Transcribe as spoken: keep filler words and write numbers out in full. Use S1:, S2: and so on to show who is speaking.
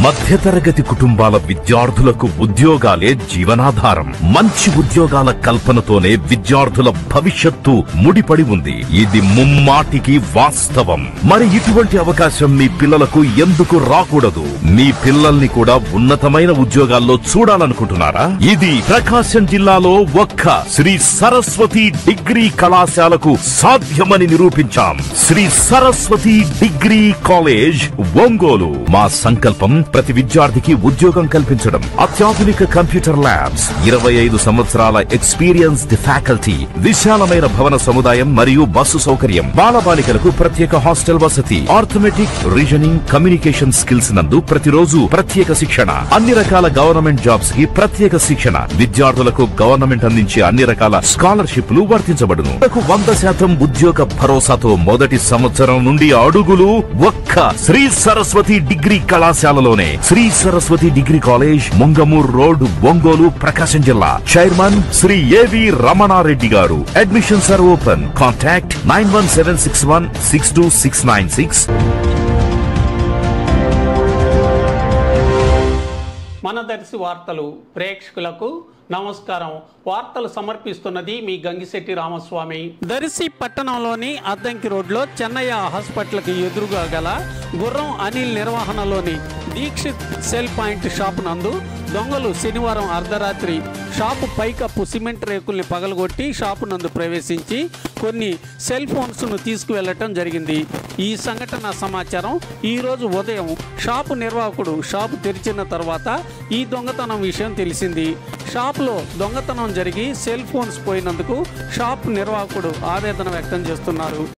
S1: మధ్యతరగతి కుటుంబాల విద్యార్థులకు ఉద్యోగాలే జీవనాధారం. మంచి ఉద్యోగాల కల్పనతోనే విద్యార్థుల భవిష్యత్తు ముడిపడి ఉంది. ఇది ముమ్మాటికి వాస్తవం. మరి ఇటువంటి అవకాశం మీ పిల్లలకు ఎందుకు రాకూడదు? మీ పిల్లల్ని కూడా ఉన్నతమైన ఉద్యోగాల్లో చూడాలనుకుంటున్నారా? ఇది ప్రకాశం జిల్లాలో ఒక్క శ్రీ సరస్వతి డిగ్రీ కళాశాలకు సాధ్యమని నిరూపించాం. Sri Saraswati degree college Ongole. మా సంకల్పం ప్రతి విద్యార్థికి ఉద్యోగం కల్పించడం. అత్యాధునిక కంప్యూటర్ ల్యాబ్స్, ఇరవై ఐదు సంవత్సరాల ఎక్స్పీరియన్స్డ్ ఫ్యాకల్టీ, విశాలమైన భవన సముదాయం మరియు బస్సు సౌకర్యం, బాలబాలికలకు ప్రత్యేక హాస్టల్ వసతి, ఆర్థమెటిక్, రీజనింగ్, కమ్యూనికేషన్ స్కిల్స్ నందు ప్రతిరోజు ప్రత్యేక శిక్షణ, అన్ని రకాల గవర్నమెంట్ జాబ్స్ కి ప్రత్యేక శిక్షణ, విద్యార్థులకు గవర్నమెంట్ అందించే అన్ని రకాల స్కాలర్షిప్లు వర్తించబడును. వంద శాతం ఉద్యోగ భరోసాతో మొదటి సంవత్సరం నుండి అడుగులు ఒక్క Shri Saraswati degree కళాశాలలోనే. Shri Saraswati degree college, ముంగమూర్ road, Ongole, ప్రకాశం జిల్లా. చైర్మన్ శ్రీ ఏవి రమణారెడ్డి గారు. Admissions are open. Contact nine one seven six one six two six nine six.
S2: మన దర్శి వార్తలు ప్రేక్షకులకు నమస్కారం. వార్తలు సమర్పిస్తున్నది మీ గంగిశెట్టి రామస్వామి. దర్శి పట్టణంలోని అద్దంకి రోడ్లో చెన్నయ్య హాస్పిటల్కి ఎదురుగా గల గుర్రం అనిల్ నిర్వహణలోని దీక్షిత్ సెల్ పాయింట్ షాప్ నందు దొంగలు శనివారం అర్ధరాత్రి షాపు పైకప్పు సిమెంట్ రేకుల్ని పగలగొట్టి షాపు నందు ప్రవేశించి కొన్ని సెల్ ఫోన్స్ను తీసుకువెళ్లటం జరిగింది. ఈ సంఘటన సమాచారం ఈరోజు ఉదయం షాపు నిర్వాహకుడు షాపు తెరిచిన తర్వాత ఈ దొంగతనం విషయం తెలిసింది. షాపులో దొంగతనం జరిగి సెల్ ఫోన్స్ పోయినందుకు షాప్ నిర్వాహకుడు ఆవేదన వ్యక్తం చేస్తున్నారు.